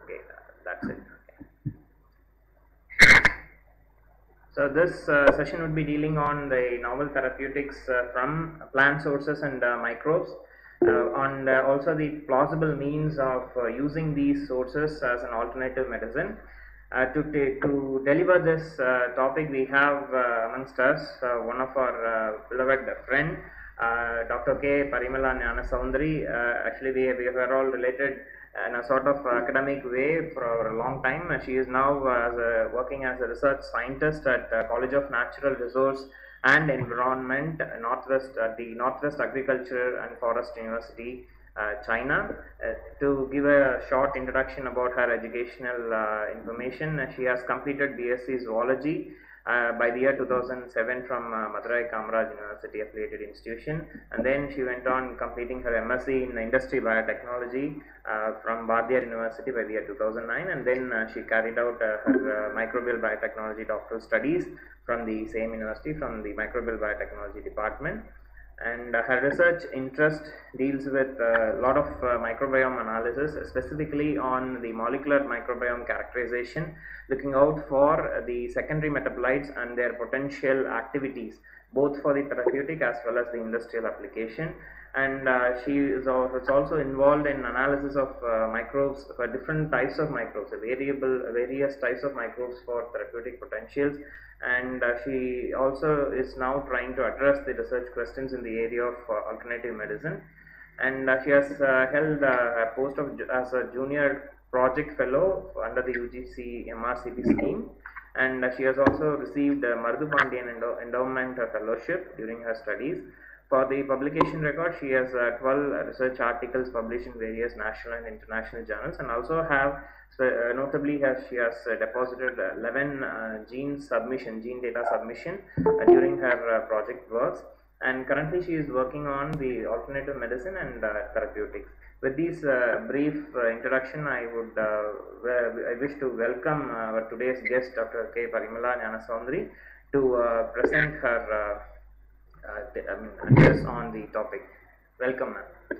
Okay, that's it. So this session would be dealing on the novel therapeutics from plant sources and microbes, and also the plausible means of using these sources as an alternative medicine. To deliver this topic, we have amongst us one of our beloved friend, Dr. K. Parimala Gnanasoundari. Actually, we were all related in a sort of academic way for a long time. She is now working as a research scientist at College of Natural Resource and Environment, Northwest at the Northwest Agriculture and Forest University, China. To give a short introduction about her educational information, she has completed BSc Zoology by the year 2007 from Madurai Kamaraj University affiliated institution, and then she went on completing her MSc in Industry Biotechnology from Bardiyar University by the year 2009, and then she carried out her microbial biotechnology doctoral studies from the same university, from the microbial biotechnology department. And her research interest deals with a lot of microbiome analysis, specifically on the molecular microbiome characterization, looking out for the secondary metabolites and their potential activities, both for the therapeutic as well as the industrial application. And she is also involved in analysis of microbes for different types of microbes, various types of microbes for therapeutic potentials. And she also is now trying to address the research questions in the area of alternative medicine. And she has held a post as a junior project fellow under the UGC MRCP scheme, and she has also received a Marudhu Pandian Endowment Fellowship during her studies. For the publication record, she has 12 research articles published in various national and international journals, and also have notably she has deposited 11 gene data submission during her project works, and currently she is working on the alternative medicine and therapeutics. With this brief introduction, I wish to welcome our today's guest, Dr. K. Parimala Gnanasoundari, to present her address on the topic. Welcome, ma'am.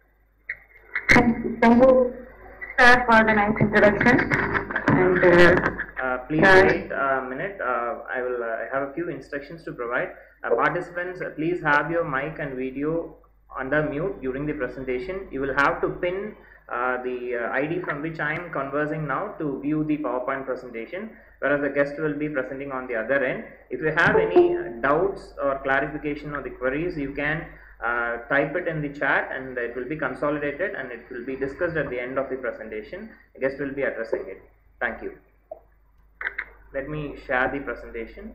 Thank you, sir, for the nice introduction. And please wait a minute. I have a few instructions to provide. Participants, please have your mic and video under mute during the presentation. You will have to pin the ID from which I am conversing now to view the PowerPoint presentation, whereas the guest will be presenting on the other end. If you have any doubts or clarification on the queries, you can type it in the chat, and it will be consolidated and it will be discussed at the end of the presentation. The guest will be addressing it. Thank you. Let me share the presentation.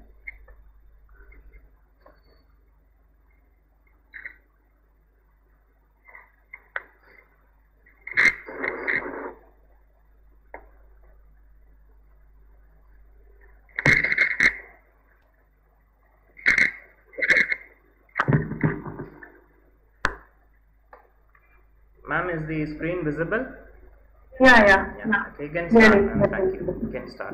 Ma'am, is the screen visible? Yeah. Okay, you can start, ma'am. Thank you. You can start.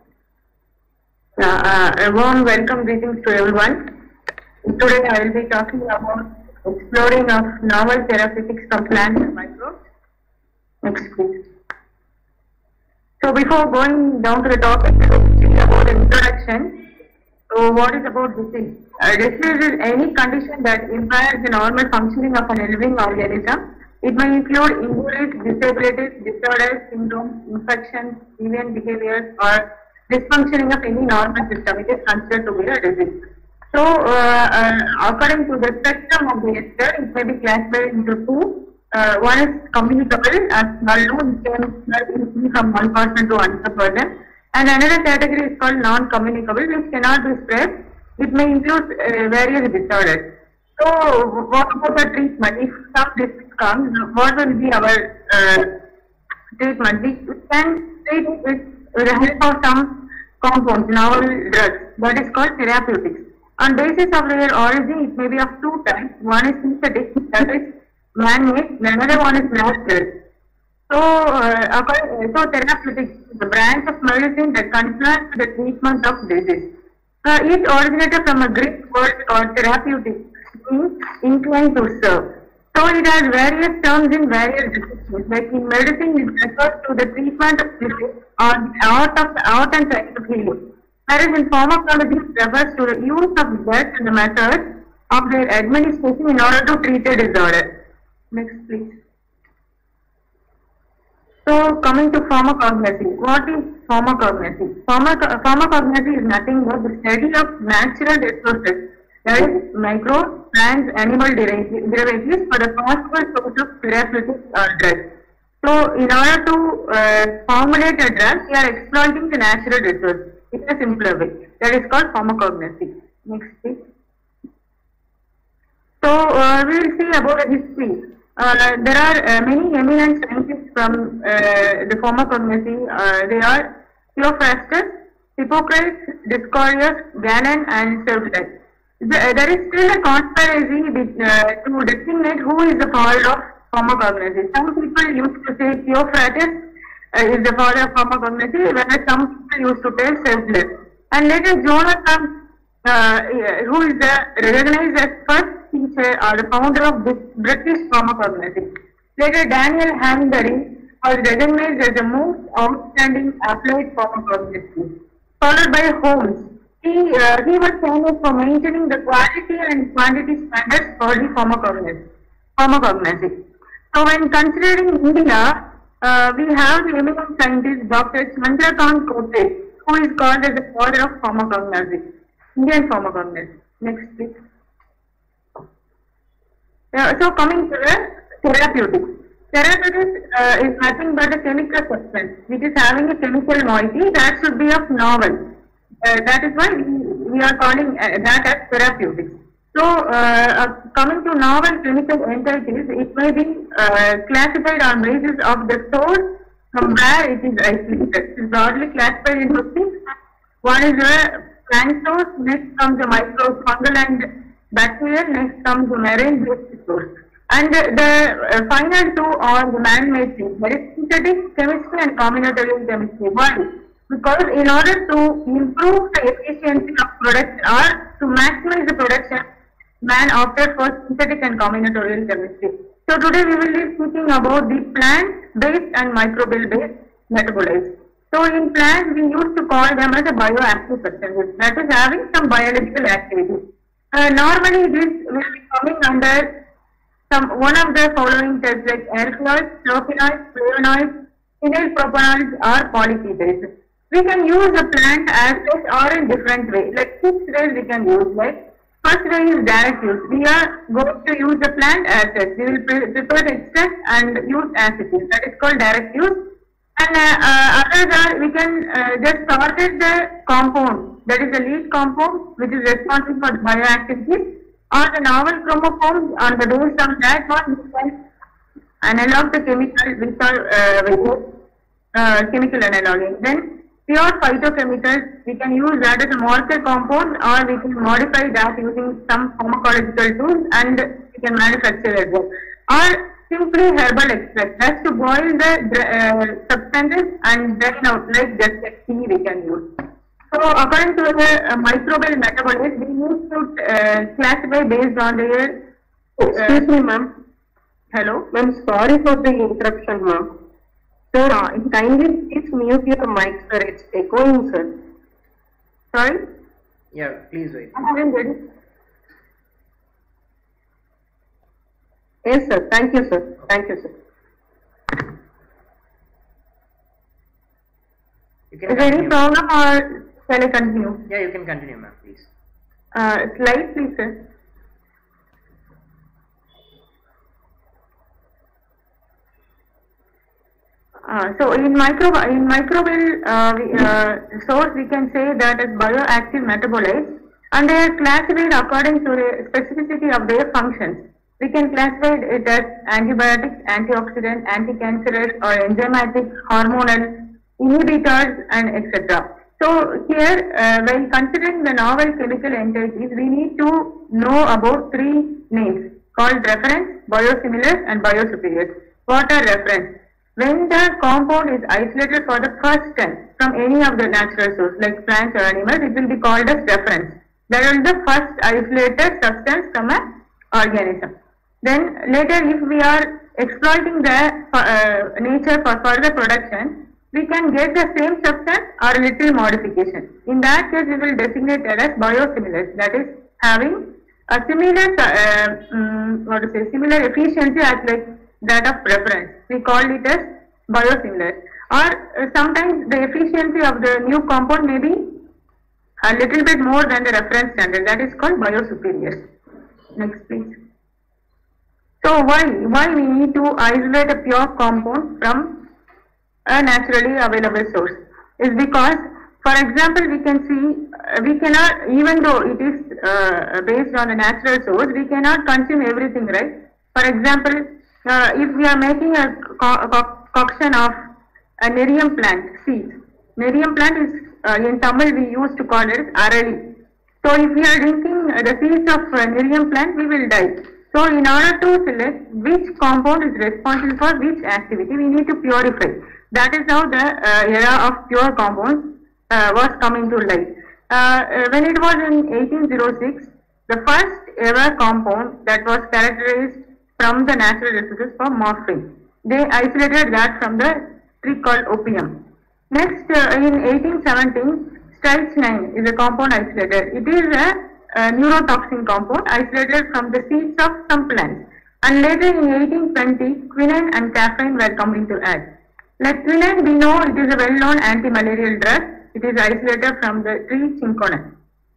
A warm welcome greetings to everyone. Today I will be talking about exploring of novel therapeutics from plants and microbes. Next, please. So before going down to the topic, about the introduction. So what is about disease? Disease is any condition that impairs the normal functioning of a living organism. It may include injuries, disabilities, disorders, syndromes, infections, deviant behaviors, or dysfunctioning of any normal system. It is considered to be a disease. So, according to the spectrum of the Esther, it may be classified into two. One is communicable, as known can from one person to another person, and another category is called non-communicable, which cannot be spread. It may include various disorders. So, what about the treatment? If some disease comes, what will be our treatment? We can treat with the help of some compounds, novel drugs, that is called therapeutics. On basis of their origin, it may be of two types. One is synthetic, that is man-made, the other one is natural. So, therapeutics is a branch of medicine that concerns the treatment of disease. It originated from a Greek word called therapeutic, means inclined to serve. So it has various terms in various disciplines. Like in medicine, it refers to the treatment of disease or the art and science of healing. Whereas in pharmacology, it refers to the use of drugs and the methods of their administration in order to treat a disorder. Next, please. So coming to pharmacognosy, what is pharmacognosy? Pharmacognosy is nothing but the study of natural resources, that is microbes, plants, animal derivatives for the possible source of therapeutics or drugs. So in order to formulate a drug, we are exploiting the natural resource in a simpler way. That is called pharmacognosy. Next, please. So we will see about the history. There are many eminent scientists from the pharmacognosy. They are Theophrastus, Hippocrates, Dioscorides, Galen, and Pseudo. There is still a conspiracy to designate who is the father of pharmacognosy. Some people used to say Theophrastus is the father of pharmacognosy, whereas some people used to say Pseudo. And later Jonathan, who is recognized as first teacher or the founder of this British pharmacognosy. Later Daniel Hamilton was recognized as the most outstanding applied pharmacognosy, followed by Holmes. He was famous for maintaining the quality and quantity standards for the pharmacognosy. So when considering India, we have the eminent scientist Dr. Chandrakant Kote, who is called as the father of pharmacognosy, Indian pharmacognosy. Next, please. So coming to the therapeutics. Therapeutics is nothing but a chemical substance which is having a chemical moiety that should be of novel. That is why we are calling that as therapeutics. So coming to novel chemical entities, it may be classified on basis of the source from where it is isolated. It is broadly classified into six. One is the plant source, next comes the microbes, fungal and bacterial, next comes the marine-based source. And the final two are the man-made things, that is synthetic chemistry and combinatorial chemistry. Why? Because in order to improve the efficiency of production or to maximize the production, man opted for synthetic and combinatorial chemistry. So today we will be speaking about the plant-based and microbial-based metabolites. So in plants, we used to call them as a bioactive substances, that is having some biological activity. Normally this will be coming under one of the following tests like alkaloids, flavonoids, flavonoids, phenyl propanoids or polyketones. We can use a plant as such or in different way. Like 6 ways we can use. Like first way is direct use. We are going to use the plant as such. We will prepare the extract and use as it is. That is called direct use. And others are we can just target the compound. That is the lead compound which is responsible for the bioactivity, or the novel chromosomes. On the basis of that one we can analog the chemical with our chemical analogy. Then pure phytochemicals, we can use that as a molecular compound, or we can modify that using some pharmacological tools and we can manufacture as well. Or simply herbal extract, that's to boil the substances and then out like just a tea we can use. So according to the microbial metabolites, we used to classify based on their... Excuse me, ma'am. Hello? Ma'am, sorry for the interruption, ma'am. Sir, kindly please mute your mic, sir. It's echoing, sir. Sorry? Yeah, please wait. I'm ready. Yes, sir. Thank you, sir. Thank you, sir. You can Is there any continue. problem or shall I continue? Yeah, you can continue, ma'am, please. Slide, please, sir. So in microbial source, we can say that as bioactive metabolites, and they are classified according to the specificity of their functions. We can classify it as antibiotics, antioxidant, anti-cancerous, or enzymatic, hormonal, inhibitors, and etc. So here, when considering the novel chemical entities, we need to know about 3 names called reference, biosimilars, and biosuperiors. What are reference? When the compound is isolated for the first time from any of the natural source like plants or animals, it will be called as reference. That is the first isolated substance from an organism. Then later, if we are exploiting the nature for further production, we can get the same substance or a little modification. In that case, we will designate it as biosimilars, that is having a similar similar efficiency as like that of reference. We call it as biosimilars. Or sometimes the efficiency of the new compound may be a little bit more than the reference standard, that is called biosuperiors. Next please. So why we need to isolate a pure compound from a naturally available source is because, for example, we can see we cannot, even though it is based on a natural source, we cannot consume everything, right? For example, if we are making a concoction of a nerium plant seeds, nerium plant is in Tamil we used to call it arali. So if we are drinking the seeds of nerium plant, we will die. So in order to select which compound is responsible for which activity, we need to purify. That is how the era of pure compounds was coming to light. When it was in 1806, the first ever compound that was characterized from the natural resources for morphine. They isolated that from the tree called opium. Next, in 1817, strychnine is a compound isolated. It is a neurotoxin compound isolated from the seeds of some plants. And later in 1820, quinine and caffeine were coming to add. Like quinine, we know it is a well-known anti-malarial drug. It is isolated from the tree cinchona.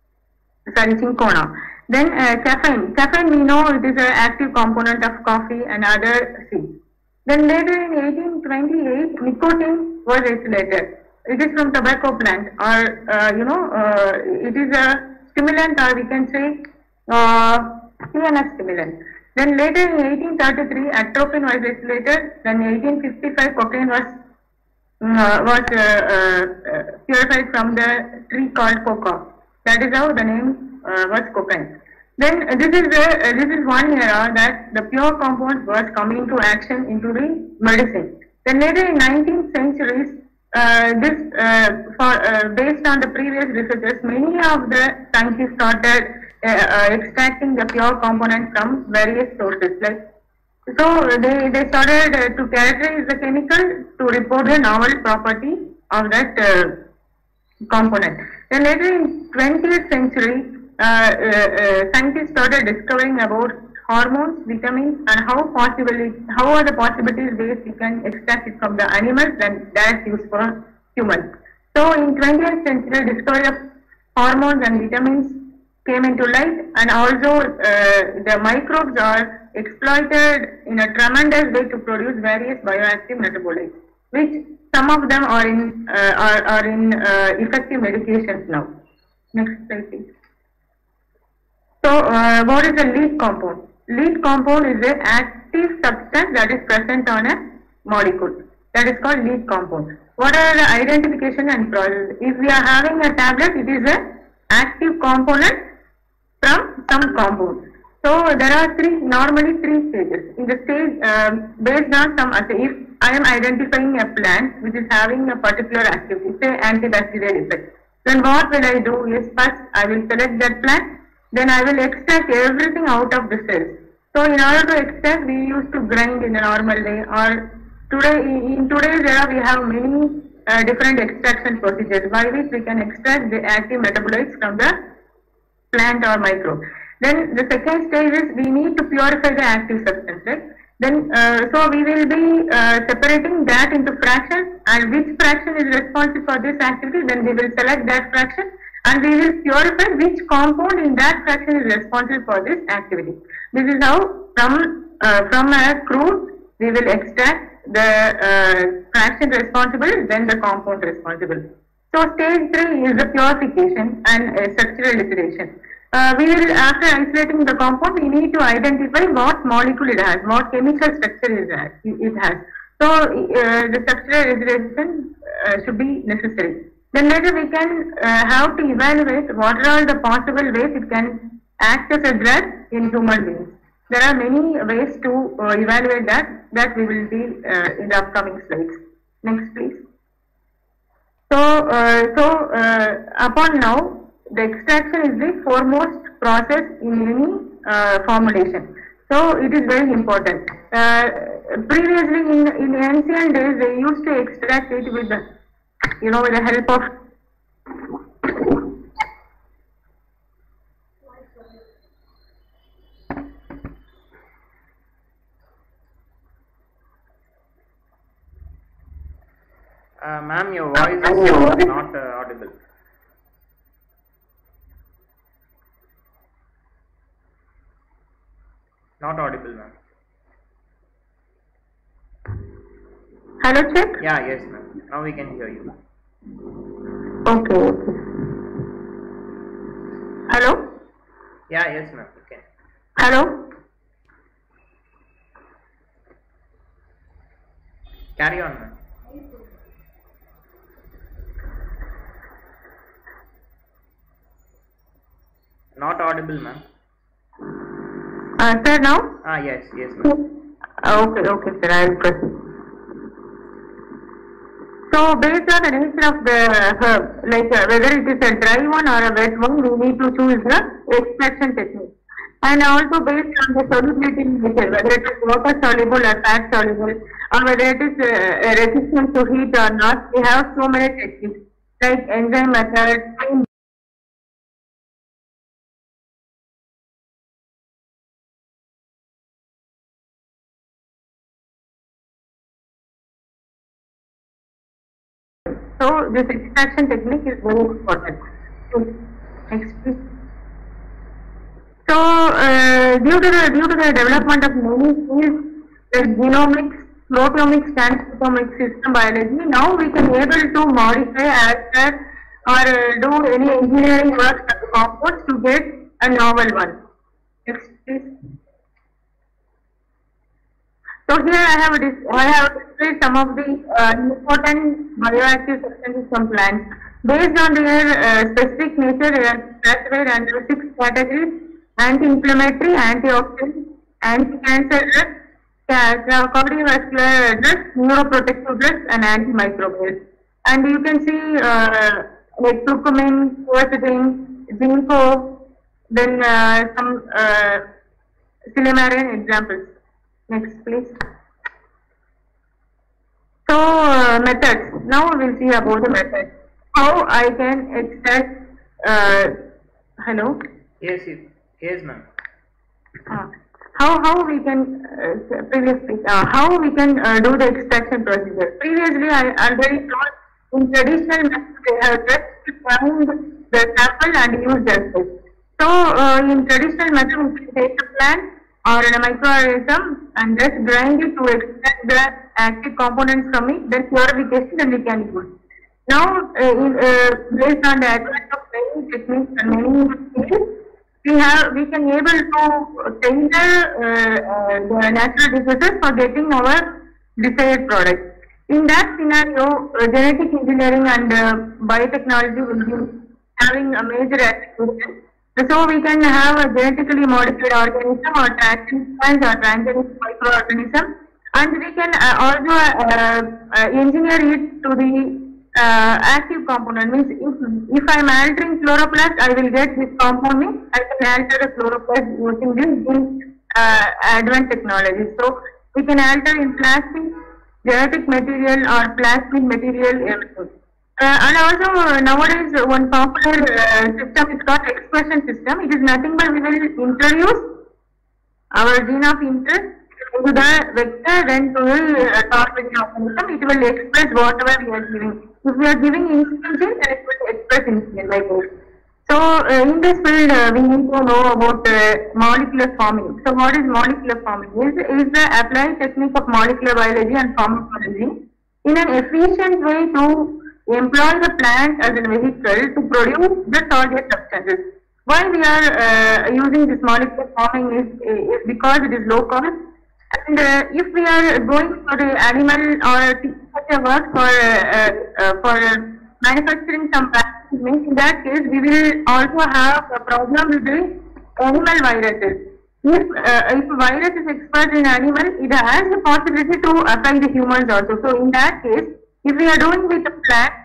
Then caffeine we know it is an active component of coffee and other seeds. Then later in 1828, nicotine was isolated. It is from tobacco plant, or it is a stimulant, or we can say CNS stimulant. Then later in 1833, atropine was isolated. Then in 1855, cocaine was purified from the tree called coca. That is how the name was cocaine. Then this is one era that the pure compounds was coming to action into the medicine. Then later in 19th centuries, based on the previous researches, many of the scientists started extracting the pure component from various sources. So they started to characterize the chemical to report the novel property of that component. Then later in 20th century, scientists started discovering about hormones, vitamins, and how are the possibilities ways we can extract it from the animals and direct use for humans. So in 20th century, discovery of hormones and vitamins came into light, and also the microbes are exploited in a tremendous way to produce various bioactive metabolites, which some of them are in effective medications now. Next slide, please. So, what is a lead compound? Lead compound is an active substance that is present on a molecule. That is called lead compound. What are the identification and process? If we are having a tablet, it is an active component from some compound. So, there are normally three stages. In the stage, based on some, if I am identifying a plant which is having a particular activity, say antibacterial effect, then what will I do is first I will select that plant. Then I will extract everything out of the cells. So in order to extract, we used to grind in a normal way, or in today's era we have many different extraction procedures by which we can extract the active metabolites from the plant or microbe. Then the second stage is we need to purify the active substance, right? Then so we will be separating that into fractions, and which fraction is responsible for this activity, then we will select that fraction. And we will purify which compound in that fraction is responsible for this activity. This is how from a crude we will extract the fraction responsible, then the compound responsible. So stage 3 is the purification and structural elucidation. We will, after isolating the compound, we need to identify what molecule it has, what chemical structure it has. So the structural elucidation should be necessary. Then later we can have to evaluate what are all the possible ways it can act as a drug in human beings. There are many ways to evaluate that we will see in the upcoming slides. Next please. So, upon now, the extraction is the foremost process in any formulation. So it is very important. Previously in ancient days, they used to extract it with the, with the help of ma'am, your voice is not audible. Not audible, ma'am. Hello, check. Yeah, yes, ma'am. Now we can hear you. Okay. Hello. Yeah, yes, ma'am. Okay. Hello. Carry on, ma'am. Not audible, ma'am. Sir, now? Yes, ma'am. Okay, sir, I will proceed. So, based on the nature of the herb, like whether it is a dry one or a wet one, we need to choose the extraction technique. And also based on the solubility nature, whether it is water soluble or fat soluble, or whether it is resistant to heat or not, we have so many techniques like enzyme method. So this extraction technique is very important. Next, please. So due to the development of many fields like genomics, proteomics, transcriptomics, system biology, now we can able to modify, alter, or do any engineering work of the compounds to get a novel one. Next, please. So here I have displayed some of the important bioactive substances from plants. Based on their specific nature, they are classified under 6 categories: anti-inflammatory, antioxidant, anti-cancer drugs, cardiovascular drugs, neuroprotective drugs, and antimicrobials. And you can see like curcumin, quercetin, ginkgo, then some silymarin examples. Next, please. So, methods. Now we will see about the methods. How I can extract. Hello. Yes, ma'am. How we can how we can do the extraction procedure. Previously, I already told in traditional method they have just found the sample and use the cell. So, in traditional method, we can take the plant or in a microorganism and just grind it to extract the active components from it, then purification, then we can use. Now, based on the advent of many techniques and many fields, we can able to tailor the natural diseases for getting our desired product. In that scenario, genetic engineering and biotechnology will be having a major application. So we can have a genetically modified organism or transgenic or transgenic microorganism, and we can also engineer it to the active component. Means if I am altering chloroplast, I will get this compound. I can alter the chloroplast using this advanced technology. So we can alter in plastic, genetic material or plastic material, everything. And also nowadays one popular system is called expression system. It is nothing but we will introduce our gene of interest into the vector, then to the target organism. It will express whatever we are giving. If we are giving insulin gene, then it will express insulin like this. So in this field we need to know about molecular forming. So what is molecular forming? Is the applied technique of molecular biology and pharmacology in an efficient way to employ the plant as a vehicle to produce the target substances. Why we are using this molecular forming is because it is low cost, and if we are going for the animal or such a work for manufacturing some plastic, in that case we will also have a problem with the animal viruses. If a virus is expressed in animal, it has the possibility to affect the humans also. So in that case, if we are doing with the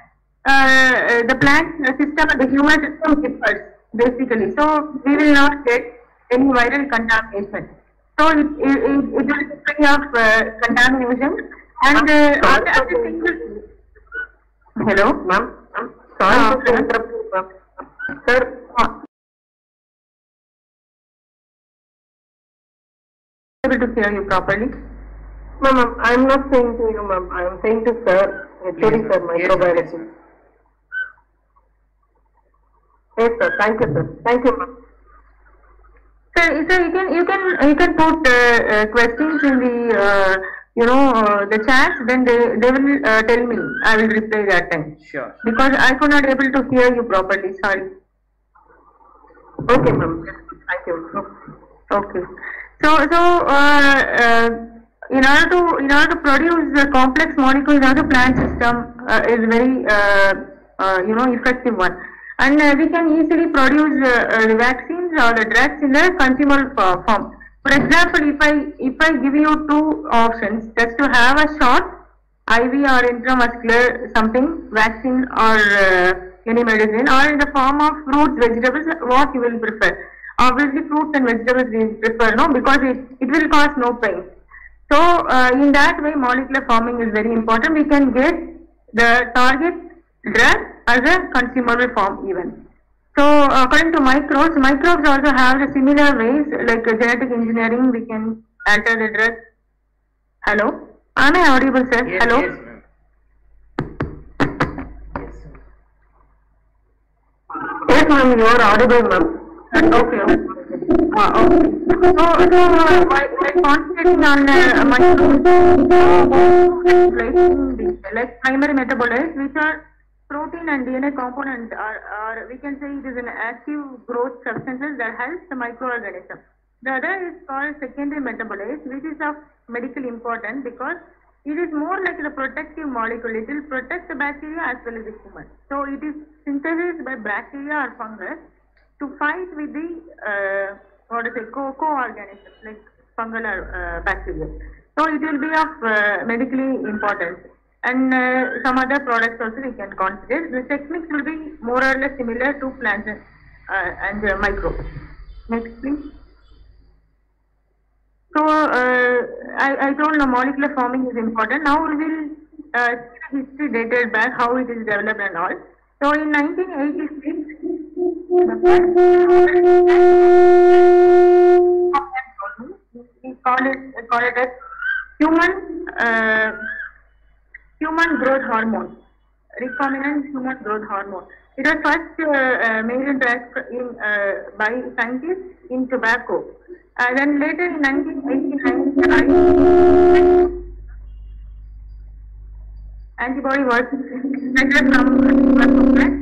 plant system and the human system differs basically. So we will not get any viral contamination. So it will be free of contamination. And after single. Hello, ma'am. Sorry to interrupt you, ma'am. Sir. Able to hear you properly. Ma'am, I am not saying to you, ma'am. I am saying to sir, HOD sir, microbiology. Yes, sir. Thank you, sir. Thank you, ma'am. Sir, you can put questions in the the chat. Then they will tell me. I will reply that time. Sure. Because I could not able to hear you properly. Sorry. Okay, ma'am. Thank you. Okay. So in order to produce the complex molecules of the plant system is very effective one, and we can easily produce the vaccines or the drugs in the consumable form. For example, if I give you two options, just to have a shot, IV or intramuscular something, vaccine or any medicine, or in the form of fruits, vegetables, what you will prefer? Obviously, fruits and vegetables we prefer, no, because it will cause no pain. So, in that way, molecular forming is very important. We can get the target drug as a consumable form even. So, according to microbes also have the similar ways, like genetic engineering, we can alter the drug. Hello? Am I audible, sir? Yes, hello? Yes, ma'am. Yes, ma'am, you are audible, ma'am. Okay. Okay. So while concentrating on like primary metabolites, which are protein and DNA components, or we can say it is an active growth substances that helps the microorganism. The other is called secondary metabolites, which is of medical importance because it is more like the protective molecule. It will protect the bacteria as well as the human. So it is synthesized by bacteria or fungus to fight with the co-organisms like fungal or bacteria. So it will be of medically importance, and some other products also we can consider. The techniques will be more or less similar to plants and microbes. Next, please. So I told the molecular forming is important. Now we will see the history dated back, how it is developed and all. So in 1986. We call it as human growth hormone, recombinant human growth hormone. It was first made in by scientists in tobacco. Then later in 1989, antibody was extracted from tobacco plant.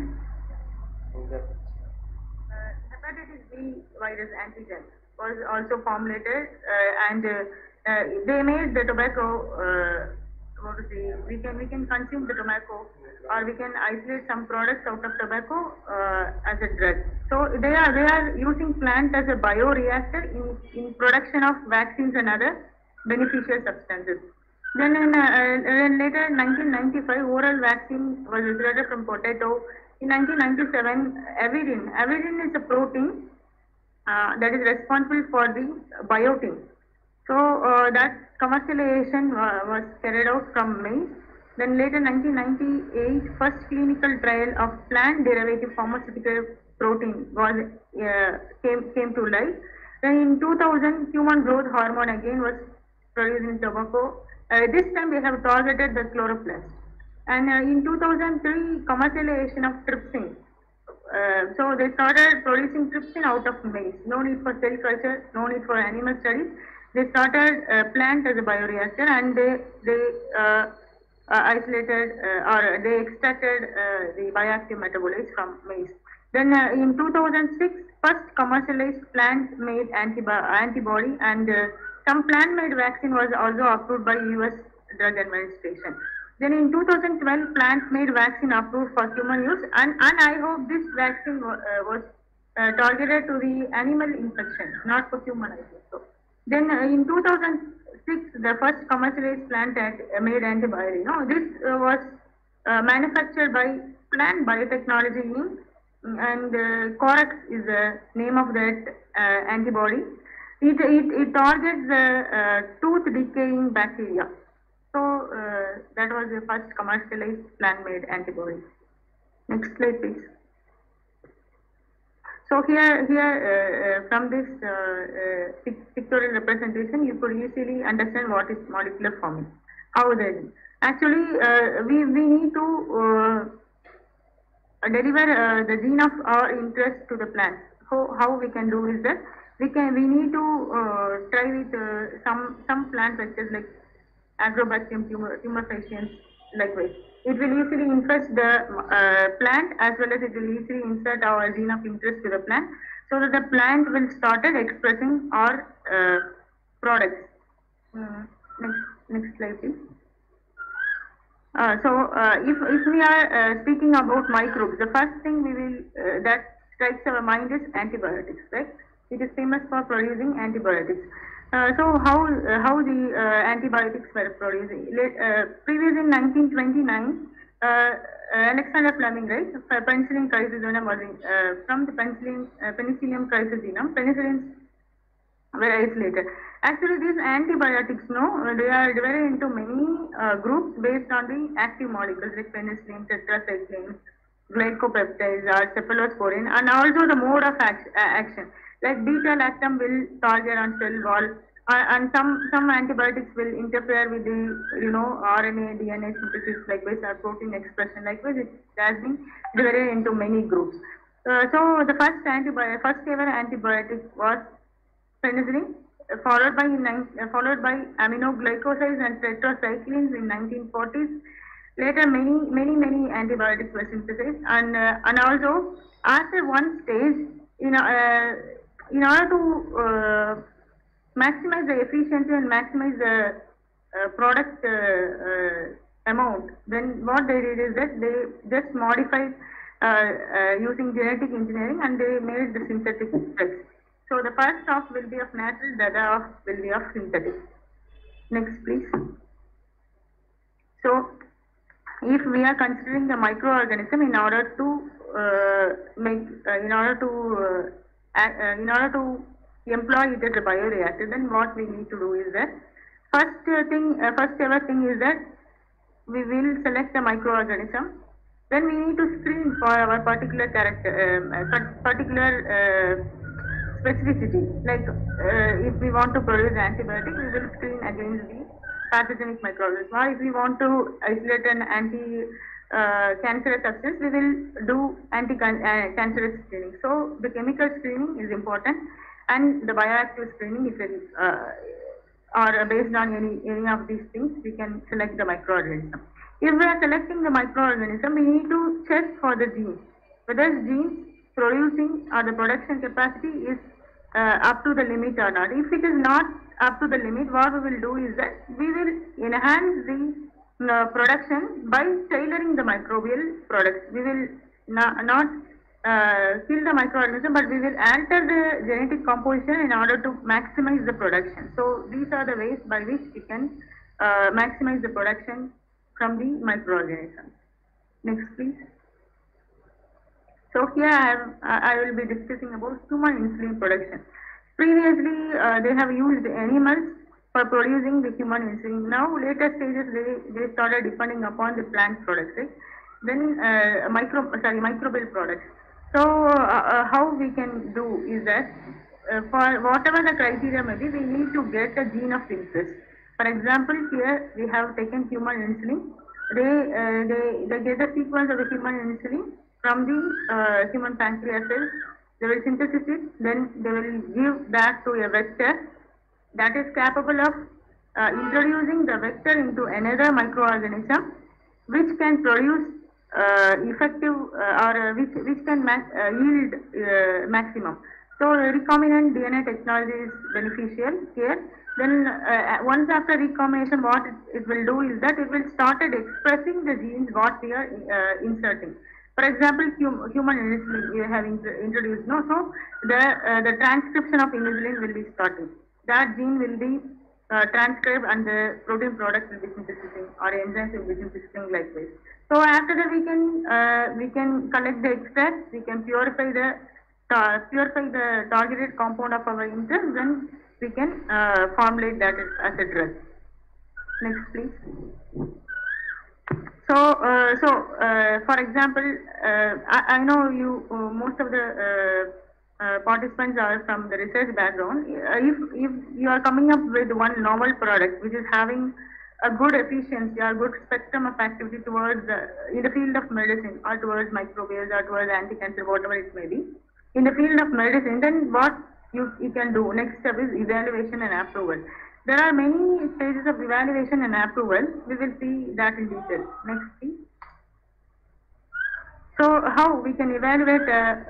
Hepatitis B virus antigen was also formulated, and they made the tobacco. We can consume the tobacco, or we can isolate some products out of tobacco as a drug. So they are using plant as a bioreactor in production of vaccines and other beneficial substances. Then later in 1995, oral vaccine was isolated from potato. In 1997, avidin is a protein that is responsible for the biotin. So that commercialization was carried out from maize. Then later 1998, first clinical trial of plant derivative pharmaceutical protein was came to life. Then in 2000, human growth hormone again was produced in tobacco. This time we have targeted the chloroplast. And in 2003, commercialization of trypsin. So they started producing trypsin out of maize. No need for cell culture, no need for animal studies. They started plant as a bioreactor, and they isolated or they extracted the bioactive metabolites from maize. Then in 2006, first commercialized plant-made antibody, and some plant-made vaccine was also approved by US Drug Administration. Then in 2012, plant-made vaccine approved for human use, and I hope this vaccine was targeted to the animal infection, not for human, I think so. Then in 2006, the first commercialized plant-made antibody. This was manufactured by Plant Biotechnology Inc. And Corax is the name of that antibody. it targets the tooth decaying bacteria. So that was the first commercialized plant-made antibody. Next slide, please. So here from this pictorial representation, you could easily understand what is molecular forming. How they actually we need to deliver the gene of our interest to the plants. How we can do is that we need to try with some plant vectors like Agrobacterium tumefaciens, likewise. It will easily infest the plant, as well as it will easily insert our gene of interest to the plant, so that the plant will start expressing our products. Next slide, please. If we are speaking about microbes, the first thing we will that strikes our mind is antibiotics, right? It is famous for producing antibiotics. So how the antibiotics were produced? Previous in 1929, Alexander Fleming, right? Penicillin chrysogenum was from the Penicillium chrysogenum. Penicillins were isolated. Actually, these antibiotics, they are divided into many groups based on the active molecules like penicillin, tetracycline, glycopeptides, or cephalosporin, and also the mode of action. Like beta-lactam will target on cell wall, and some antibiotics will interfere with the RNA, DNA synthesis, likewise protein expression. Likewise, it has been divided into many groups. So the first ever antibiotic was penicillin, followed by aminoglycosides and tetracyclines in 1940s. Later, many antibiotics were synthesized, and also after one stage, in order to maximize the efficiency and maximize the product amount, then what they did is that they just modified using genetic engineering, and they made the synthetic drugs. So the first of will be of natural, the other of will be of synthetic. Next, please. So if we are considering the microorganism in order to employ it as a bioreactor, then what we need to do is that first ever thing is that we will select a microorganism. Then we need to screen for our particular specificity. Like if we want to produce antibiotic, we will screen against the pathogenic microorganism. Or if we want to isolate an anti-cancerous substance, we will do anti-cancerous screening. So the chemical screening is important, and the bioactive screening is or based on any of these things, we can select the microorganism. If we are selecting the microorganism, we need to check for the genes, whether genes producing or the production capacity is up to the limit or not. If it is not up to the limit, what we will do is that we will enhance the production by tailoring the microbial products. We will not kill the microorganism, but we will alter the genetic composition in order to maximize the production. So these are the ways by which we can maximize the production from the microorganism. Next, please. So here I will be discussing about human insulin production. Previously, they have used animals for producing the human insulin. Now, later stages, they started depending upon the plant products, right? Then microbial products. So how we can do is that for whatever the criteria may be, we need to get a gene of interest. For example, here we have taken human insulin. They get a sequence of the human insulin from the human pancreas cells. They will synthesize it, then they will give that to a vector that is capable of introducing the vector into another microorganism, which can produce effective or which can yield maximum. So recombinant DNA technology is beneficial here. Then once after recombination, what it will do is that it will start expressing the genes what we are inserting. For example, human insulin we have introduced. So the transcription of insulin will be starting. That gene will be transcribed, and the protein product will be synthesizing, or enzymes will be synthesizing likewise. So after that, we can collect the extract. We can purify the targeted compound of our interest. Then we can formulate that as a drug. Next, please. For example, I know you, most of the participants are from the research background. If you are coming up with one novel product which is having a good efficiency or good spectrum of activity towards in the field of medicine or towards microbials or towards anti-cancer, whatever it may be, in the field of medicine, then what you can do next step is evaluation and approval. There are many stages of evaluation and approval. We will see that in detail. Next, please. So, how we can evaluate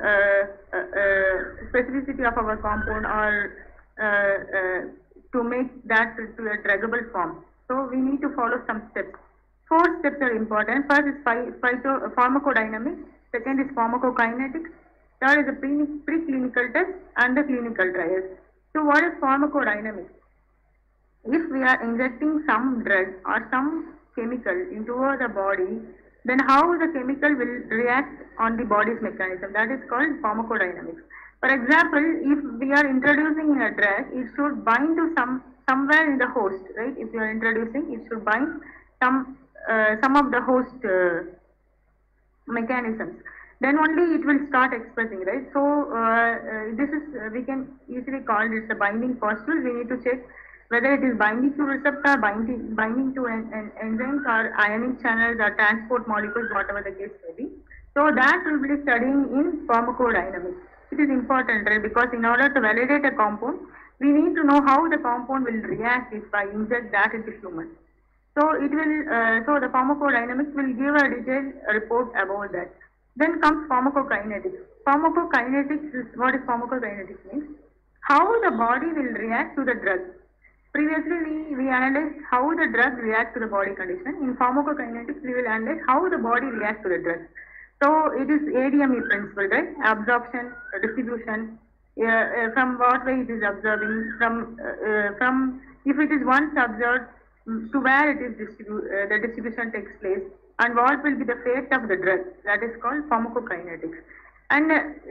specificity of our compound or to make that to a druggable form. So, we need to follow some steps. 4 steps are important. First is pharmacodynamics. Second is pharmacokinetics. Third is the preclinical test and the clinical trials. So, what is pharmacodynamics? If we are injecting some drug or some chemical into the body, then how the chemical will react on the body's mechanism, that is called pharmacodynamics. For example, if we are introducing a drug, it should bind to somewhere in the host, right? If you are introducing, it should bind some of the host mechanisms. Then only it will start expressing, right? So this is we can easily call this a binding postule. We need to check whether it is binding to receptor, binding to enzymes or ionic channels or transport molecules, whatever the case may be. So that we will be studying in pharmacodynamics. It is important, right? Because in order to validate a compound, we need to know how the compound will react if I inject that into humans. So it will. So the pharmacodynamics will give a detailed report about that. Then comes pharmacokinetics. Pharmacokinetics is what is pharmacokinetics means. How the body will react to the drug. Previously, we analyzed how the drug reacts to the body condition. In pharmacokinetics, we will analyze how the body reacts to the drug. So, it is ADME principle, right? Absorption, distribution, from what way it is absorbing, from if it is once absorbed to where it is the distribution takes place, and what will be the fate of the drug. That is called pharmacokinetics. And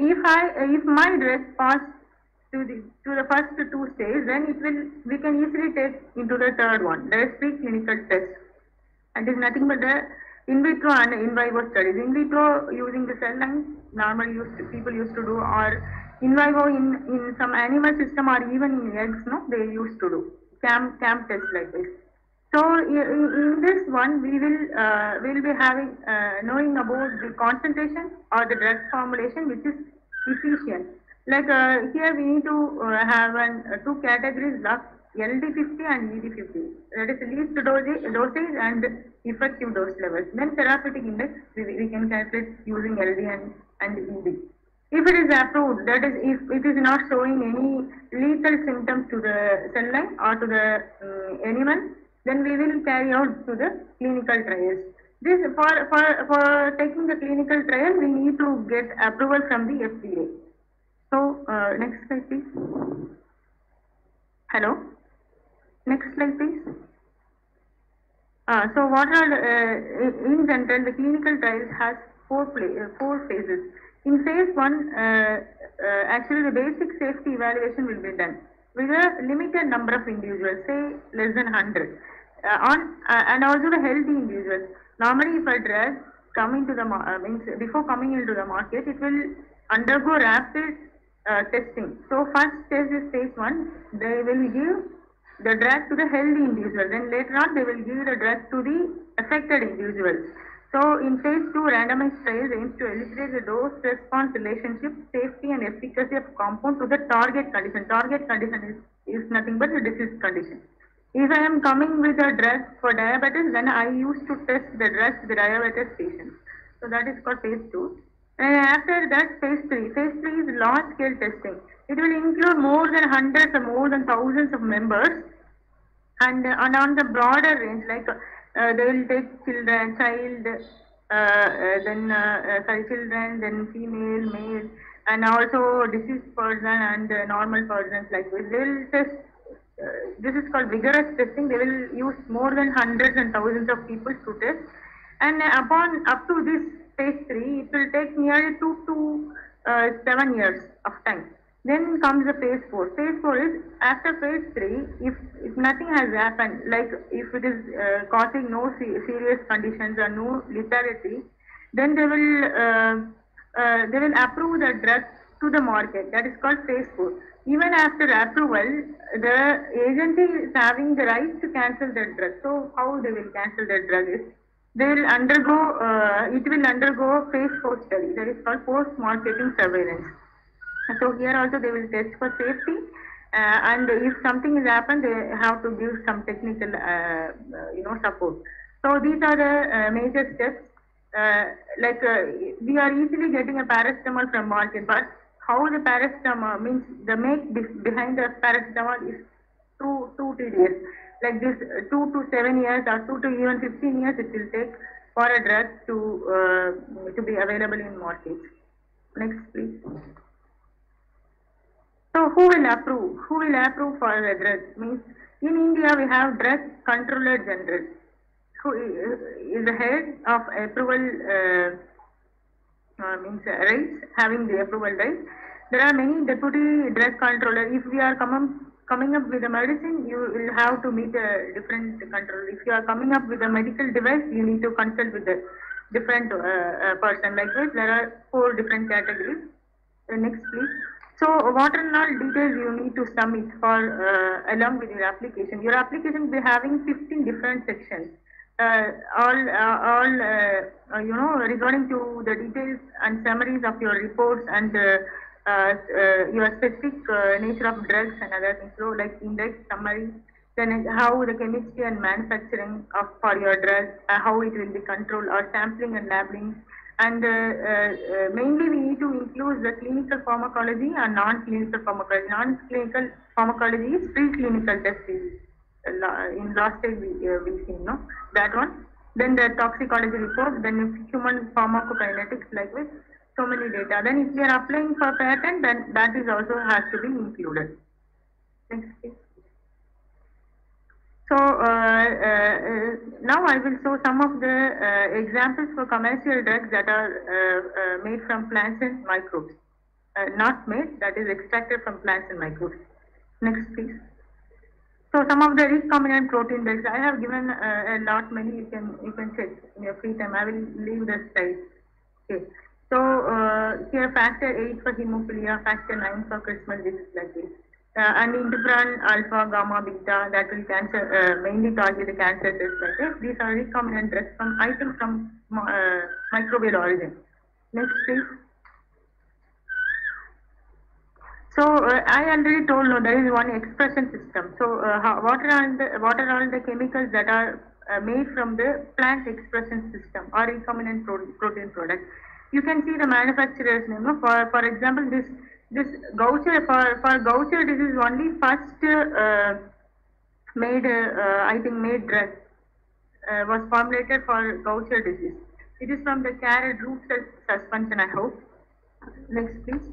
if my drug passed to the first 2 stages, then we can easily take into the third one. There is preclinical test, and it is nothing but the in vitro and in vivo studies. In vitro using the cell lines, normally people used to do, or in vivo in some animal system or even in eggs, no, they used to do CAM tests like this. So in this one, we will be having knowing about the concentration or the drug formulation which is efficient. Like here we need to have 2 categories left, LD50 and ED50. That is least dosage and effective dose levels. Then therapeutic index we can calculate using LD and ED. If it is approved, that is if it is not showing any lethal symptoms to the cell line or to the animal, then we will carry out to the clinical trials. This for taking the clinical trial, we need to get approval from the FDA. So, next slide, please. Hello? Next slide, please. So, what are, in general, the clinical trials has 4 phases. In phase 1, actually the basic safety evaluation will be done with a limited number of individuals, say less than 100, and also the healthy individuals. Normally, if a drug coming to the before coming into the market, it will undergo rapid testing. So first stage is phase 1. They will give the drug to the healthy individual. Then later on they will give the drug to the affected individuals. So in phase 2, randomized trials aims to elucidate the dose-response relationship, safety and efficacy of compound to the target condition. Target condition is nothing but the disease condition. If I am coming with a drug for diabetes, then I used to test the drug to the diabetes patients. So that is called phase 2. And after that, phase 3. Phase 3 is large-scale testing. It will include more than hundreds or more than thousands of members, and on the broader range, like they will take children, then female, male, and also deceased person and normal persons like this. They will test. This is called vigorous testing. They will use more than hundreds and thousands of people to test, and up to this phase 3, it will take nearly 2 to 7 years of time. Then comes the phase 4. Phase 4 is after phase 3, if nothing has happened, like if it is causing no serious conditions or no lethality, then they will approve the drug to the market. That is called phase 4. Even after approval, the agency is having the right to cancel the drug. So how they will cancel the drug is they will undergo it will undergo phase 4 study. That is called post marketing surveillance. So here also they will test for safety, and if something has happened, they have to give some technical, support. So these are the major steps. We are easily getting a paracetamol from market, but how the paracetamol means the behind the paracetamol is too tedious. Like this, 2 to 7 years or 2 to even 15 years it will take for a drug to be available in markets. Next, please. So who will approve? Who will approve for the drug? Means in India we have Drug Controller General, who is the head of approval rights, having the approval rights. There are many deputy drug controller. If we are coming up with a medicine, you will have to meet a different controller. If you are coming up with a medical device, you need to consult with a different person. Like this, there are 4 different categories. Next, please. So what are all details you need to submit for along with your application? Your application will be having 15 different sections, regarding to the details and summaries of your reports and your specific nature of drugs and other things. So like index, summary, then how the chemistry and manufacturing of for your drug, how it will be controlled, or sampling and labeling. And mainly we need to include the clinical pharmacology and non-clinical pharmacology. Non-clinical pharmacology is preclinical testing. In last time we seen, no? That one. Then the toxicology report, then human pharmacokinetics, like this. So many data. Then if we are applying for patent, then that is also has to be included. Next, please. So now I will show some of the examples for commercial drugs that are made from plants and microbes. Not made, that is extracted from plants and microbes. Next, please. So some of the recombinant protein drugs, I have given a lot many. You can check in your free time. I will leave the slide. Okay. So here factor 8 for hemophilia, factor 9 for Christmas disease, like this. And interferon alpha, gamma, beta, that will mainly target the cancer cells, like this. These are recombinant drugs from, I think, from microbial origin. Next, please. So I already told you there is one expression system. So what are all the chemicals that are made from the plant expression system or recombinant protein product? You can see the manufacturer's name. No? For example, this Gaucher, for Gaucher, this is only first made drug was formulated for Gaucher disease. It is from the carrot root cell suspension, I hope. Next, please.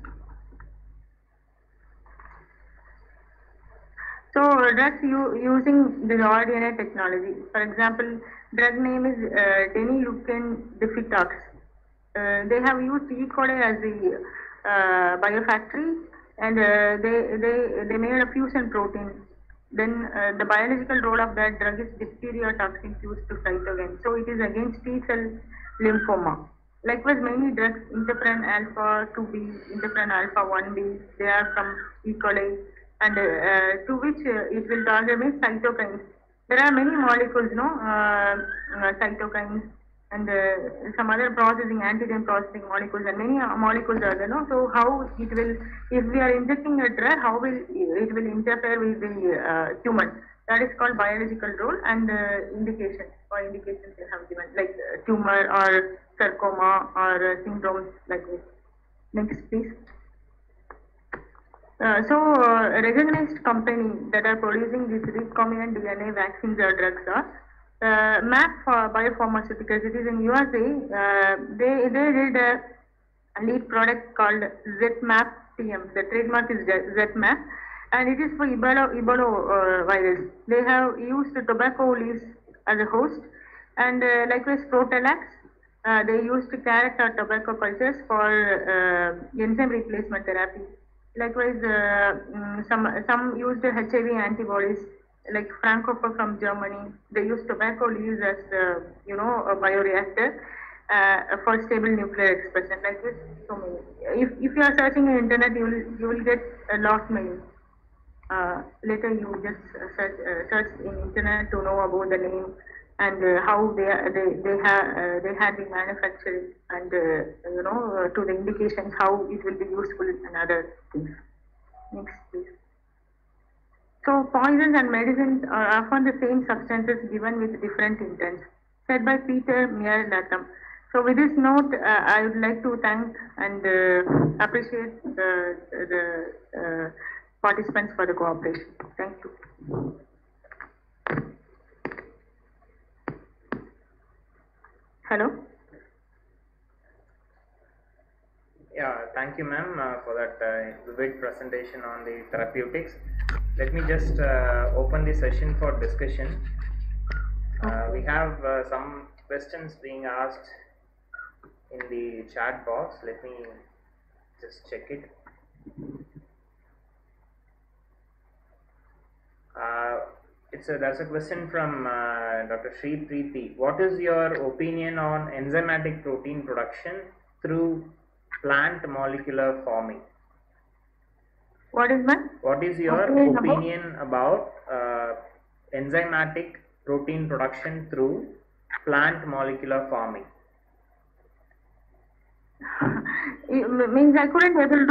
So drugs using the RNA technology. For example, drug name is Denileukin Defitox. They have used E. coli as the biofactory, and they made a fusion protein. Then the biological role of that drug is diphtheria toxin fused to cytokine. So it is against T-cell lymphoma. Likewise, many drugs, interferon alpha 2b, interferon alpha 1b, they are from E. coli, and to which it will target means cytokines. There are many molecules, cytokines, and some other processing, antigen processing molecules, and many molecules are there. No? So how it will, if we are injecting a drug, how will it will interfere with the human? That is called biological role, and indications they have given, like tumor or sarcoma or syndromes like this. Next, please. Recognized company that are producing these recombinant DNA vaccines or drugs are MAP for biopharmaceuticals. It is in USA. They did a lead product called ZMAP TM. The trademark is ZMAP, and it is for Ebola virus. They have used tobacco leaves as a host, and likewise Protelax. They used carrot or tobacco pulses for enzyme replacement therapy. Likewise, some used HIV antibodies, like Fraunhofer from Germany. They use tobacco leaves as a bioreactor for stable nuclear expression. Like this, so many. If you are searching on internet, you will get a lot many. Later, you just search in internet to know about the name and how they had been manufactured, and to the indications how it will be useful and other things. Next, please. So poisons and medicines are often the same substances given with different intents, said by Peter Meyer-Latham. So with this note, I would like to thank and appreciate the participants for the cooperation. Thank you. Hello? Yeah, thank you, ma'am, for that vivid presentation on the therapeutics. Let me just open the session for discussion. We have some questions being asked in the chat box. Let me just check it. There's a question from Dr. Sri Preeti. What is your opinion on enzymatic protein production through plant molecular forming? What is your opinion about enzymatic protein production through plant molecular forming? It means I couldn't able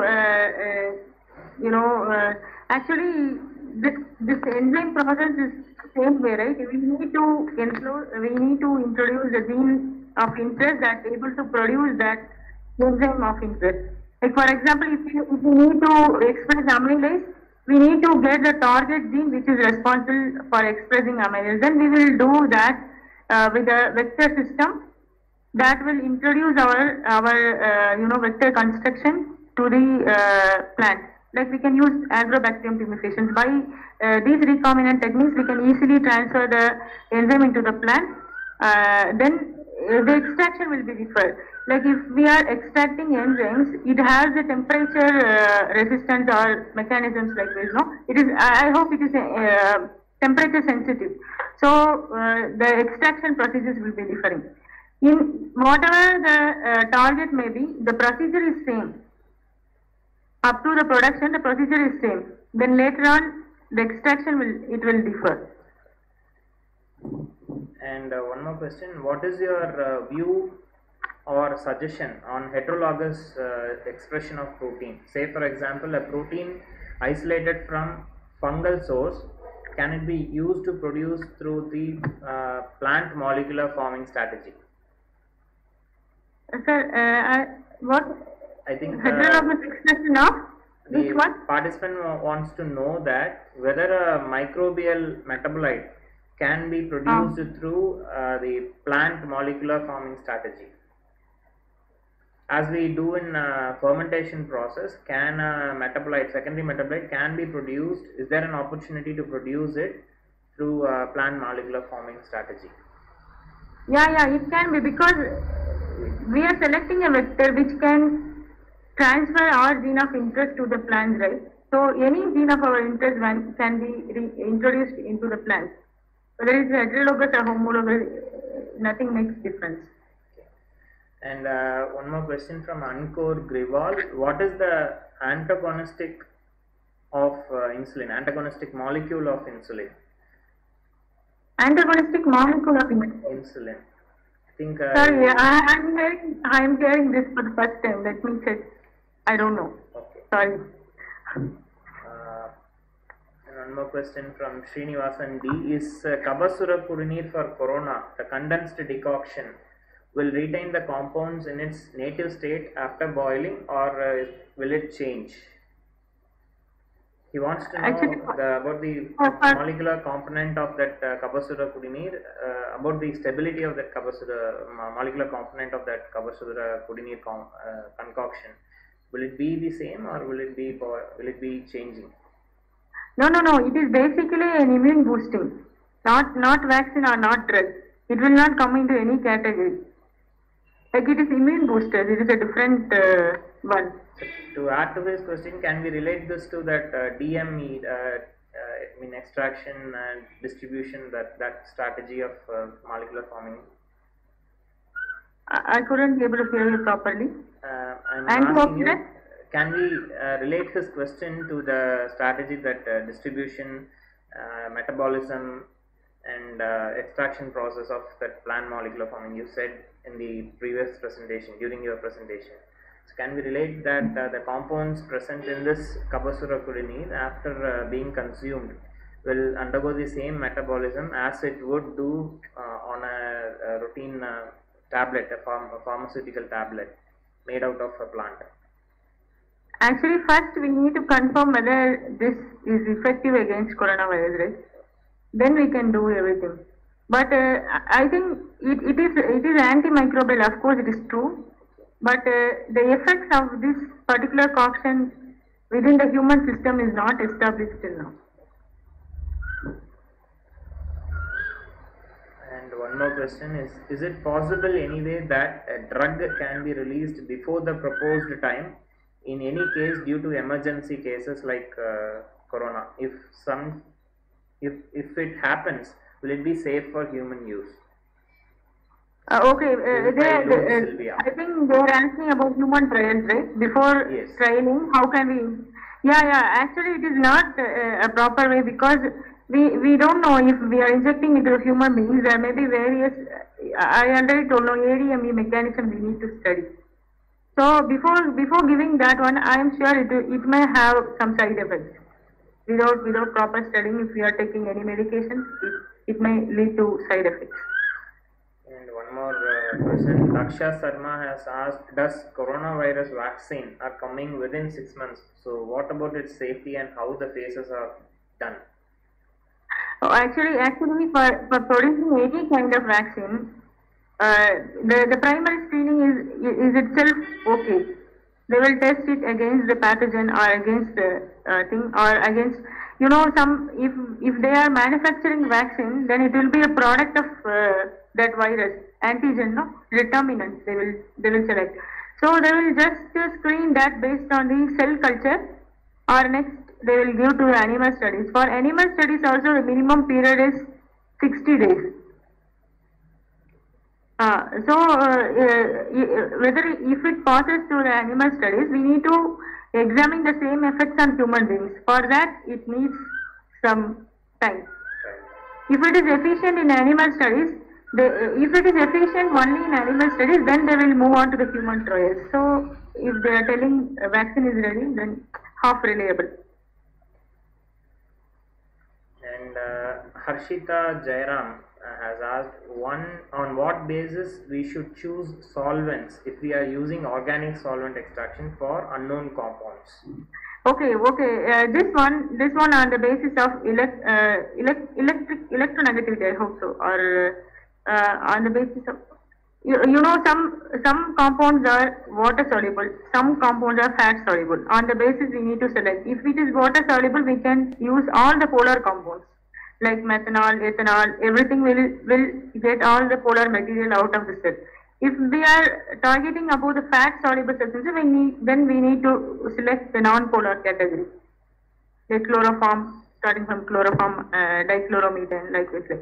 to, actually this enzyme process is same way, right? We need to introduce the gene of interest that is able to produce that enzyme of interest. Like for example, if we need to express amylase, we need to get the target gene which is responsible for expressing amylase. Then we will do that with a vector system that will introduce our vector construction to the plant. Like we can use agrobacterium pumifikations. By these recombinant techniques, we can easily transfer the enzyme into the plant. Then the extraction will be different. Like if we are extracting enzymes, it has a temperature resistance or mechanisms like this. No, it is. I hope it is temperature sensitive. So the extraction procedures will be different. In whatever the target may be, the procedure is same. Up to the production, the procedure is same. Then later on, the extraction will differ. And one more question: what is your view or suggestion on heterologous expression of protein? Say, for example, a protein isolated from fungal source, can it be used to produce through the plant molecular forming strategy? Sir, what? I think heterologous expression of which one? Participant wants to know that whether a microbial metabolite can be produced through the plant molecular forming strategy. As we do in fermentation process, can a metabolite, secondary metabolite, can be produced? Is there an opportunity to produce it through plant molecular forming strategy? Yeah, it can be, because we are selecting a vector which can transfer our gene of interest to the plant, right? So any gene of our interest can be introduced into the plant. Whether it's heterologous or homologous, nothing makes difference. And one more question from Ankor Griwal. What is the antagonistic of insulin, antagonistic molecule of insulin? Antagonistic molecule of insulin. I think. Sorry, I'm hearing this for the first time. Let me check. I don't know. Okay. Sorry. And one more question from Srinivasan D. Is Kabasura Kudineer for corona, the condensed decoction, will retain the compounds in its native state after boiling, or will it change? He wants to know about the molecular component of that Kabasura Kudineer, about the stability of that Kabasura, molecular component of that Kabasura Kudineer concoction. Will it be the same, or will it be changing? No. It is basically an immune boosting, not vaccine or not drug. It will not come into any category. Like it is immune boosters. It is a different one. So to add to his question, can we relate this to that DME, I mean extraction and distribution, that strategy of molecular forming? I couldn't be able to hear you properly. I'm asking you, Antioxidant? can we relate his question to the strategy that distribution, metabolism and extraction process of that plant molecular forming you said in the previous presentation, during your presentation? So can we relate that the compounds present in this Kabasura after being consumed will undergo the same metabolism as it would do on a routine tablet, a pharmaceutical tablet made out of a plant? Actually, first we need to confirm whether this is effective against coronavirus, right? Then we can do everything. But I think it is antimicrobial. Of course, it is true. But the effects of this particular concoction within the human system is not established till now. And one more question is it possible anyway that a drug can be released before the proposed time in any case due to emergency cases like corona? If it happens, will it be safe for human use? Okay, Sylvia. I think they are asking about human trials, right? Before Yes. trialing, how can we? Yeah. Actually, it is not a proper way because we don't know if we are injecting into human beings. There may be various. I already told you ADME mechanism we need to study. So before giving that one, I am sure it may have some side effects. Without proper studying, if we are taking any medication, it may lead to side effects. And one more question, Laksha Sarma has asked, does coronavirus vaccine are coming within 6 months? So what about its safety and how the phases are done? Oh, actually, for producing any kind of vaccine, the primary screening is itself okay. They will test it against the pathogen or against the thing or against, if they are manufacturing vaccine, then it will be a product of that virus, antigen, no, determinants they will select. So they will just screen that based on the cell culture, or next they will give to animal studies. For animal studies also the minimum period is 60 days. Whether if it passes to the animal studies, we need to examine the same effects on human beings. For that, it needs some time. If it is efficient in animal studies, if it is efficient only in animal studies, then they will move on to the human trials. So, if they are telling a vaccine is ready, then half reliable. And Harshita Jairam has asked, on what basis we should choose solvents if we are using organic solvent extraction for unknown compounds? Okay. This one on the basis of electronegativity, I hope so, or on the basis of some compounds are water soluble, some compounds are fat soluble. On the basis we need to select. If it is water soluble, we can use all the polar compounds like methanol, ethanol. Everything will get all the polar material out of the cell. If we are targeting about the fat soluble substances, then we need to select the non-polar category, like chloroform, starting from chloroform, dichloromethane, like this.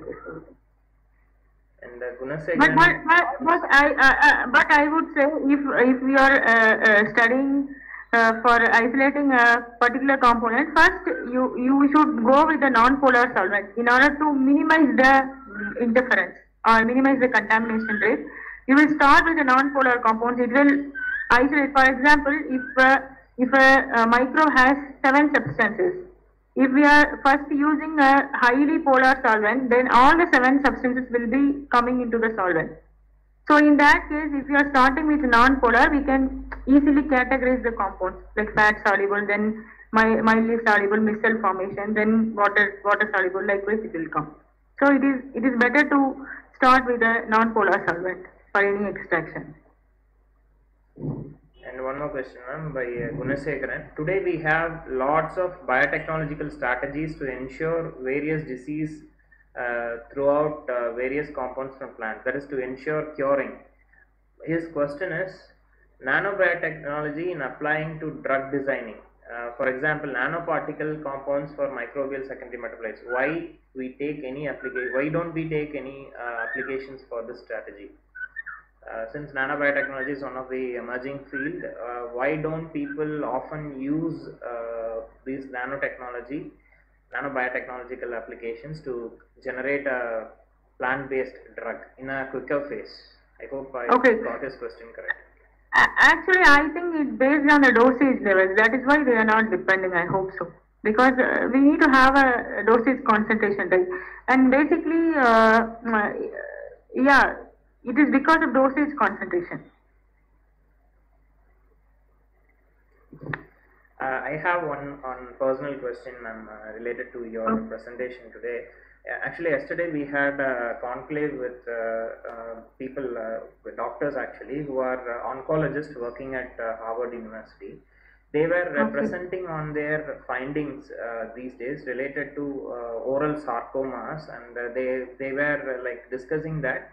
And Gunasegaran. But I would say if we are studying for isolating a particular component, first you should go with the non-polar solvent in order to minimize the interference or minimize the contamination rate. You will start with the non-polar compounds. It will isolate. For example, if a microbe has 7 substances, if we are first using a highly polar solvent, then all the 7 substances will be coming into the solvent. So in that case, if you are starting with non-polar, we can easily categorize the compounds like fat soluble, then mildly soluble, micelle formation, then water soluble, likewise it will come. So it is better to start with a non-polar solvent for any extraction. And one more question, ma'am, by Gunasegaran. Today we have lots of biotechnological strategies to ensure various disease throughout various compounds from plants, that is to ensure curing. His question is, Nanobiotechnology in applying to drug designing. For example, nanoparticle compounds for microbial secondary metabolites. Why don't we take any applications for this strategy? Since nanobiotechnology is one of the emerging field, why don't people often use these nanobiotechnological applications to generate a plant-based drug in a quicker phase? I hope I got his question correct. Actually, I think it's based on the dosage levels. That is why they are not depending. I hope so, because we need to have a dosage concentration, right? And basically, yeah, it is because of dosage concentration. I have one personal question, ma'am, related to your presentation today. Actually, yesterday we had a conclave with people, with doctors actually, who are oncologists working at Harvard University. They were presenting on their findings these days related to oral sarcomas, and they were like discussing that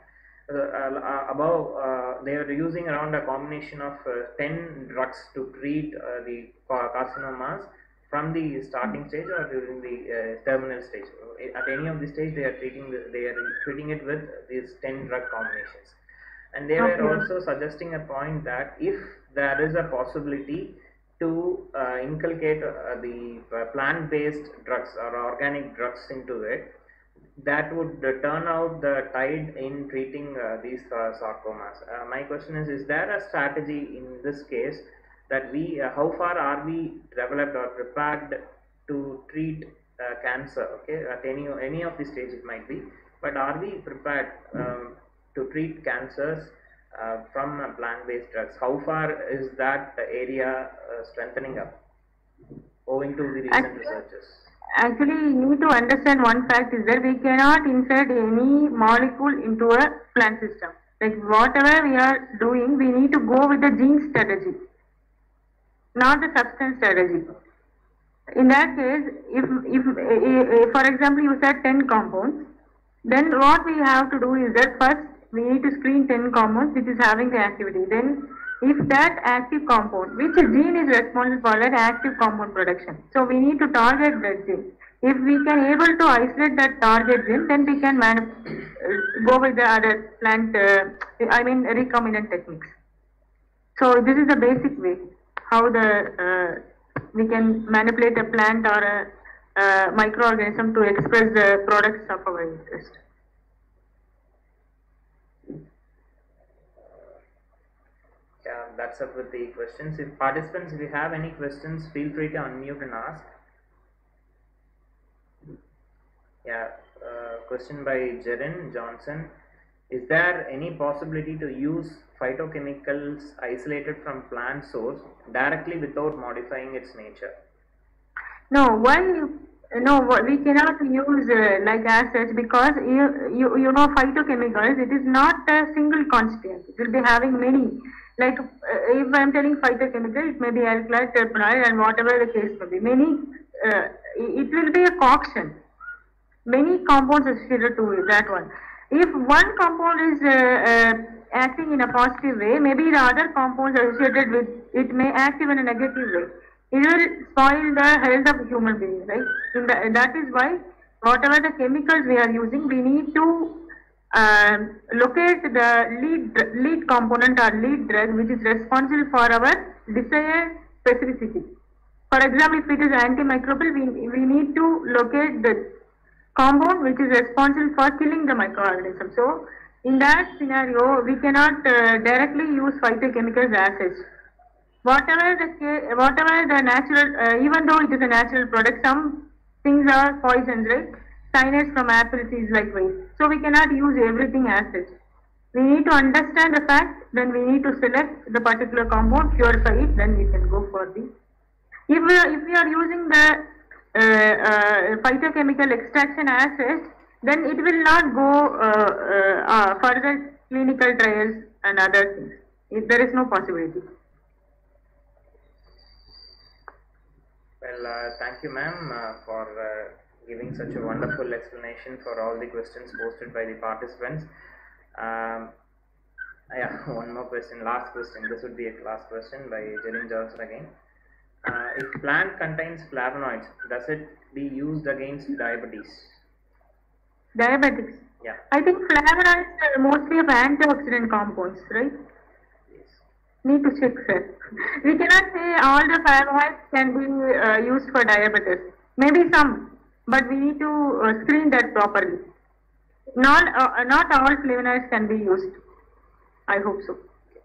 they were using around a combination of 10 drugs to treat the carcinomas from the starting stage or during the terminal stage. At any of the stage, they are treating it with these 10 drug combinations. And they were also suggesting a point that if there is a possibility to inculcate the plant-based drugs or organic drugs into it, that would turn out the tide in treating these sarcomas. My question is there a strategy in this case that how far are we developed or prepared to treat cancer, okay, at any of the stage it might be, but are we prepared to treat cancers from plant-based drugs? How far is that area strengthening up owing to the recent researches? Actually, you need to understand one fact is that we cannot insert any molecule into a plant system. Like whatever we are doing, we need to go with the gene strategy, not the substance strategy. In that case, if for example you said 10 compounds, then what we have to do is that first we need to screen 10 compounds which is having the activity. Then if that active compound, which gene is responsible for that active compound production, so we need to target that gene. If we can able to isolate that target gene, then we can go with the other plant, recombinant techniques. So this is the basic way how we can manipulate a plant or a microorganism to express the products of our interest. Yeah, that's up with the questions. If participants, if you have any questions, feel free to unmute and ask. Yeah, question by Jerin Johnson. Is there any possibility to use phytochemicals isolated from plant source directly without modifying its nature? No, why? No, we cannot use like as such, because you know phytochemicals, it is not a single constituent. It will be having many. Like if I am telling phytochemical, it may be alkali, terpenoid, and whatever the case may be. Many, it will be a concoction. Many compounds associated to that one. If one compound is acting in a positive way, maybe the other compounds associated with it may act in a negative way. It will spoil the health of human beings, right? That is why whatever the chemicals we are using, we need to locate the lead component or lead drug which is responsible for our desired specificity. For example, if it is antimicrobial, we need to locate the compound which is responsible for killing the microorganism. So in that scenario, we cannot directly use phytochemicals as such. Whatever the natural, even though it is a natural product, some things are poisons, right? Cyanides from apples is likewise. So we cannot use everything as such. We need to understand the fact, then we need to select the particular compound, purify it, then we can go for the. If we are using the phytochemical extraction as such, then it will not go further clinical trials and other things. There is no possibility. Well, thank you, ma'am, for giving such a wonderful explanation for all the questions posted by the participants. Yeah, one more question, last question. This would be a last question by Jillian Johnson again. If plant contains flavonoids, does it be used against diabetes? Diabetics. Yeah. I think flavonoids are mostly of antioxidant compounds, right? Yes. Need to check, sir. We cannot say all the flavonoids can be used for diabetes. Maybe some, but we need to screen that properly. Not all flavonoids can be used. I hope so.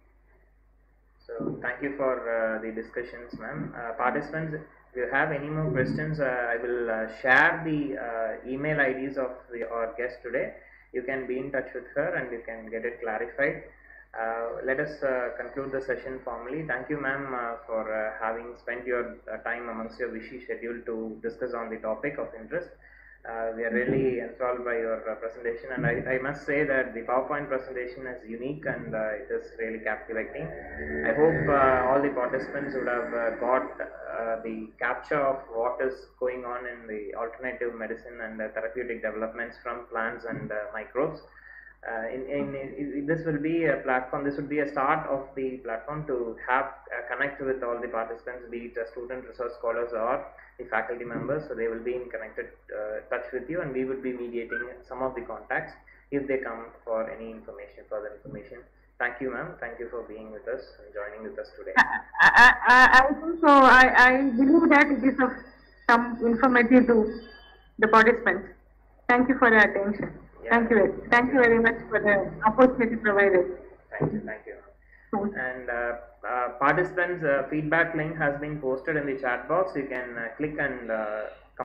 So thank you for the discussions, ma'am. Participants, if you have any more questions, I will share the email IDs of our guest today. You can be in touch with her and you can get it clarified. Let us conclude the session formally. Thank you, ma'am, for having spent your time amongst your busy schedule to discuss on the topic of interest. We are really enthralled by your presentation, and I must say that the PowerPoint presentation is unique and it is really captivating. I hope all the participants would have got the capture of what is going on in the alternative medicine and therapeutic developments from plants and microbes. This will be a platform, this would be a start of the platform to have connect with all the participants, be it student research scholars or the faculty members, so they will be in connected touch with you, and we would be mediating some of the contacts if they come for any information, further information. Thank you, ma'am. Thank you for being with us and joining with us today. I think so. I believe that it is of some informative to the participants. Thank you for the attention. Yeah. Thank you very much for the opportunity provided. Thank you. And participants' feedback link has been posted in the chat box. You can click and